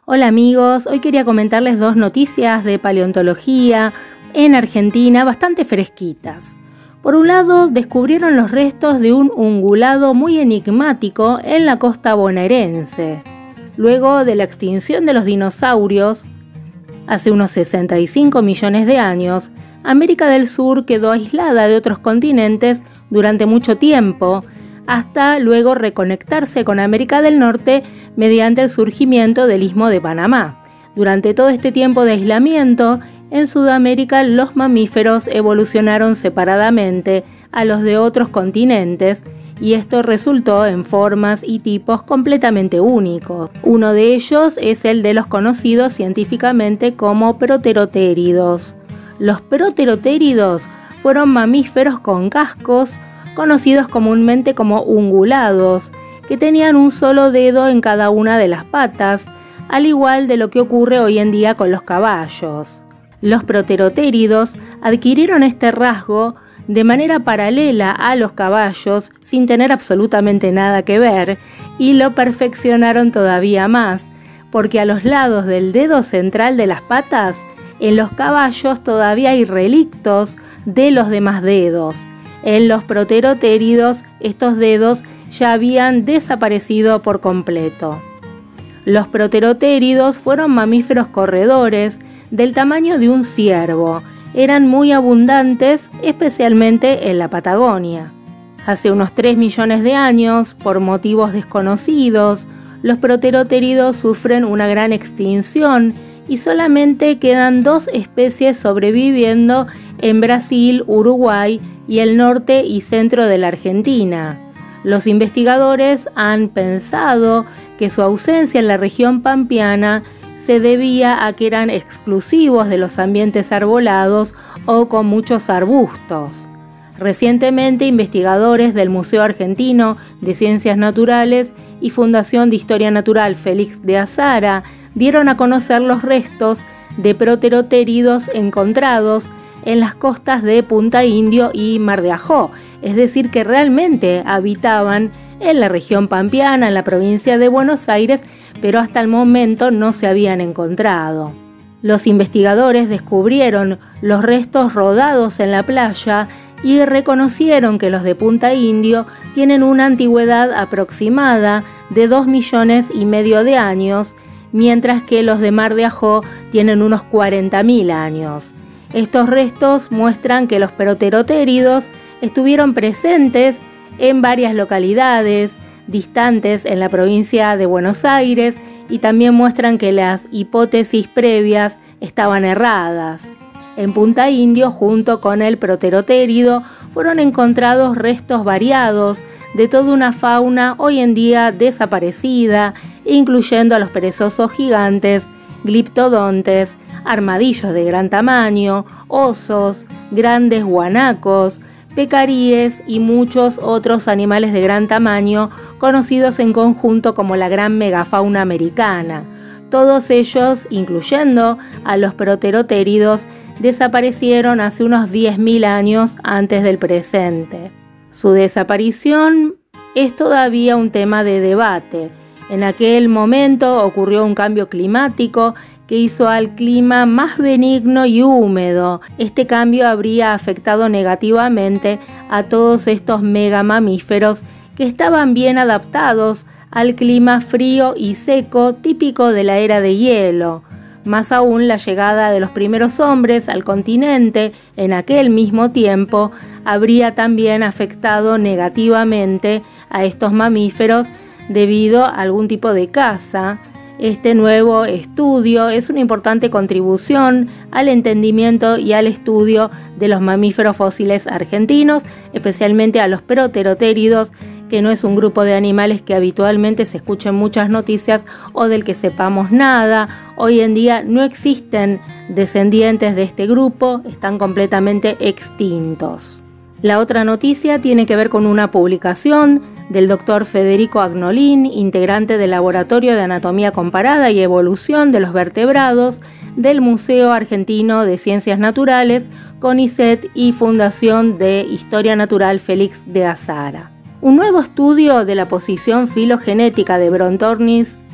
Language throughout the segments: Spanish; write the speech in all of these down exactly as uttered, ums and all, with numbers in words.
Hola amigos, hoy quería comentarles dos noticias de paleontología en Argentina bastante fresquitas. Por un lado, descubrieron los restos de un ungulado muy enigmático en la costa bonaerense. Luego de la extinción de los dinosaurios, hace unos sesenta y cinco millones de años, América del Sur quedó aislada de otros continentes durante mucho tiempo, hasta luego reconectarse con América del Norte mediante el surgimiento del Istmo de Panamá. Durante todo este tiempo de aislamiento, en Sudamérica los mamíferos evolucionaron separadamente a los de otros continentes y esto resultó en formas y tipos completamente únicos. Uno de ellos es el de los conocidos científicamente como proterotéridos. Los proterotéridos fueron mamíferos con cascos, conocidos comúnmente como ungulados, que tenían un solo dedo en cada una de las patas, al igual de lo que ocurre hoy en día con los caballos. Los proterotéridos adquirieron este rasgo de manera paralela a los caballos, sin tener absolutamente nada que ver, y lo perfeccionaron todavía más, porque a los lados del dedo central de las patas, en los caballos todavía hay relictos de los demás dedos. En los proterotéridos, estos dedos ya habían desaparecido por completo. Los proterotéridos fueron mamíferos corredores del tamaño de un ciervo. Eran muy abundantes, especialmente en la Patagonia. Hace unos tres millones de años, por motivos desconocidos, los proterotéridos sufren una gran extinción y solamente quedan dos especies sobreviviendo en Brasil, Uruguay y el norte y centro de la Argentina. Los investigadores han pensado que su ausencia en la región pampeana se debía a que eran exclusivos de los ambientes arbolados o con muchos arbustos. Recientemente, investigadores del Museo Argentino de Ciencias Naturales y Fundación de Historia Natural Félix de Azara dieron a conocer los restos de proterotéridos encontrados en las costas de Punta Indio y Mar de Ajó, es decir, que realmente habitaban en la región pampeana, en la provincia de Buenos Aires, pero hasta el momento no se habían encontrado. Los investigadores descubrieron los restos rodados en la playa y reconocieron que los de Punta Indio tienen una antigüedad aproximada de dos millones y medio de años, mientras que los de Mar de Ajó tienen unos cuarenta mil años. Estos restos muestran que los proterotéridos estuvieron presentes en varias localidades distantes en la provincia de Buenos Aires y también muestran que las hipótesis previas estaban erradas. En Punta Indio, junto con el proterotérido, fueron encontrados restos variados de toda una fauna hoy en día desaparecida, incluyendo a los perezosos gigantes, gliptodontes, armadillos de gran tamaño, osos, grandes guanacos, pecaríes y muchos otros animales de gran tamaño conocidos en conjunto como la gran megafauna americana. Todos ellos, incluyendo a los proterotéridos, desaparecieron hace unos diez mil años antes del presente. Su desaparición es todavía un tema de debate. En aquel momento ocurrió un cambio climático que hizo al clima más benigno y húmedo. Este cambio habría afectado negativamente a todos estos megamamíferos que estaban bien adaptados al clima frío y seco típico de la era de hielo. Más aún, la llegada de los primeros hombres al continente en aquel mismo tiempo habría también afectado negativamente a estos mamíferos debido a algún tipo de caza. Este nuevo estudio es una importante contribución al entendimiento y al estudio de los mamíferos fósiles argentinos, especialmente a los proterotéridos, que no es un grupo de animales que habitualmente se escuchen muchas noticias o del que sepamos nada. Hoy en día no existen descendientes de este grupo, están completamente extintos. La otra noticia tiene que ver con una publicación del doctor Federico Agnolin, integrante del Laboratorio de Anatomía Comparada y Evolución de los Vertebrados del Museo Argentino de Ciencias Naturales, CONICET y Fundación de Historia Natural Félix de Azara. Un nuevo estudio de la posición filogenética de Brontornis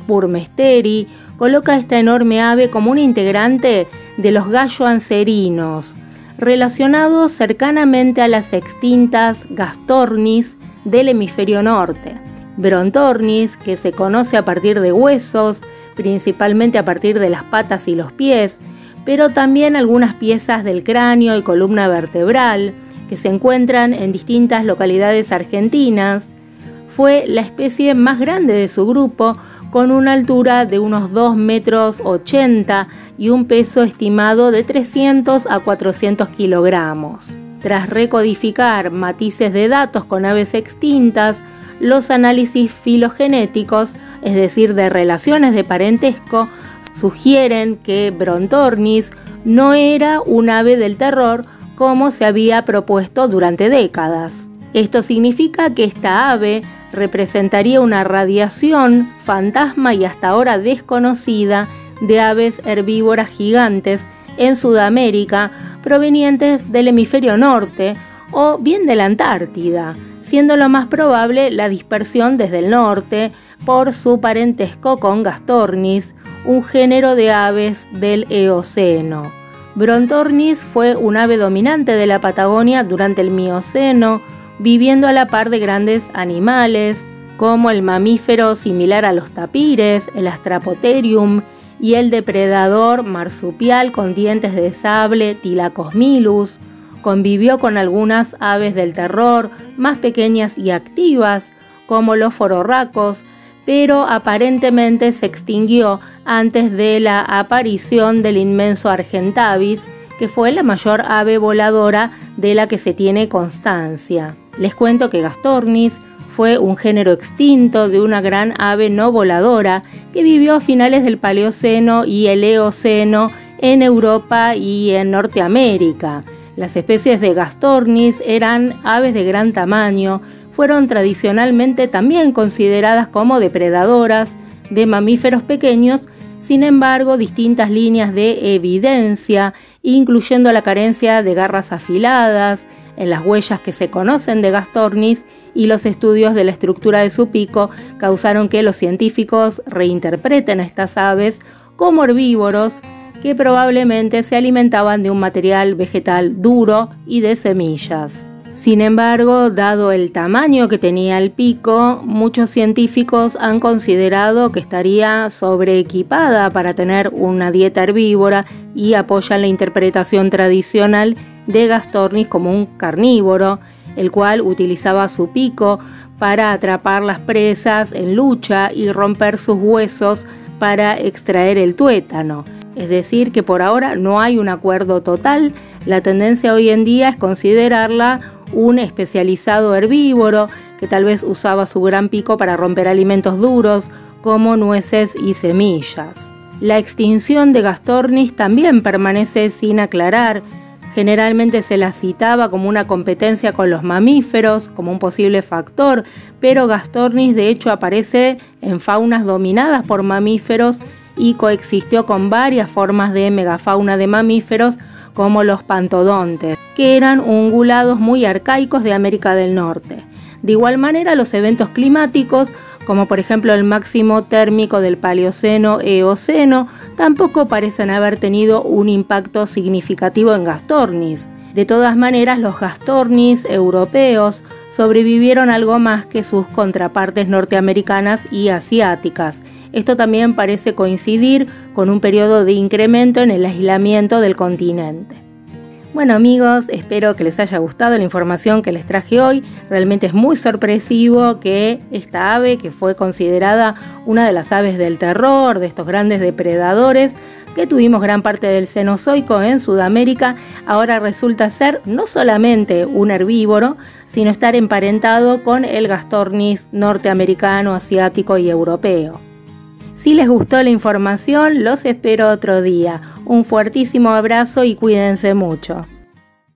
Burmesteri coloca a esta enorme ave como un integrante de los galloancerinos, relacionados cercanamente a las extintas Gastornis del hemisferio norte. Brontornis, que se conoce a partir de huesos, principalmente a partir de las patas y los pies, pero también algunas piezas del cráneo y columna vertebral, que se encuentran en distintas localidades argentinas, fue la especie más grande de su grupo, con una altura de unos dos metros ochenta y un peso estimado de trescientos a cuatrocientos kilogramos. Tras recodificar matices de datos con aves extintas, los análisis filogenéticos, es decir, de relaciones de parentesco, sugieren que Brontornis no era un ave del terror como se había propuesto durante décadas. Esto significa que esta ave representaría una radiación fantasma y hasta ahora desconocida de aves herbívoras gigantes en Sudamérica provenientes del hemisferio norte o bien de la Antártida, siendo lo más probable la dispersión desde el norte por su parentesco con Gastornis, un género de aves del Eoceno. Brontornis fue un ave dominante de la Patagonia durante el Mioceno, viviendo a la par de grandes animales como el mamífero similar a los tapires, el Astrapotherium, y el depredador marsupial con dientes de sable Thylacosmilus. Convivió con algunas aves del terror más pequeñas y activas como los fororracos, pero aparentemente se extinguió antes de la aparición del inmenso Argentavis, que fue la mayor ave voladora de la que se tiene constancia. Les cuento que Gastornis fue un género extinto de una gran ave no voladora que vivió a finales del Paleoceno y el Eoceno en Europa y en Norteamérica. Las especies de Gastornis eran aves de gran tamaño, fueron tradicionalmente también consideradas como depredadoras de mamíferos pequeños. Sin embargo, distintas líneas de evidencia, incluyendo la carencia de garras afiladas en las huellas que se conocen de Gastornis y los estudios de la estructura de su pico, causaron que los científicos reinterpreten a estas aves como herbívoros que probablemente se alimentaban de un material vegetal duro y de semillas. Sin embargo, dado el tamaño que tenía el pico, muchos científicos han considerado que estaría sobreequipada para tener una dieta herbívora y apoyan la interpretación tradicional de Gastornis como un carnívoro, el cual utilizaba su pico para atrapar las presas en lucha y romper sus huesos para extraer el tuétano. Es decir, que por ahora no hay un acuerdo total. La tendencia hoy en día es considerarla un especializado herbívoro que tal vez usaba su gran pico para romper alimentos duros como nueces y semillas. La extinción de Gastornis también permanece sin aclarar. Generalmente se la citaba como una competencia con los mamíferos, como un posible factor, pero Gastornis de hecho aparece en faunas dominadas por mamíferos y coexistió con varias formas de megafauna de mamíferos como los pantodontes, que eran ungulados muy arcaicos de América del Norte. De igual manera, los eventos climáticos, como por ejemplo el máximo térmico del Paleoceno-Eoceno, tampoco parecen haber tenido un impacto significativo en Gastornis. De todas maneras, los Gastornis europeos sobrevivieron algo más que sus contrapartes norteamericanas y asiáticas. Esto también parece coincidir con un periodo de incremento en el aislamiento del continente. Bueno amigos, espero que les haya gustado la información que les traje hoy. Realmente es muy sorpresivo que esta ave, que fue considerada una de las aves del terror, de estos grandes depredadores, que tuvimos gran parte del Cenozoico en Sudamérica, ahora resulta ser no solamente un herbívoro, sino estar emparentado con el Gastornis norteamericano, asiático y europeo. Si les gustó la información, los espero otro día. Un fuertísimo abrazo y cuídense mucho.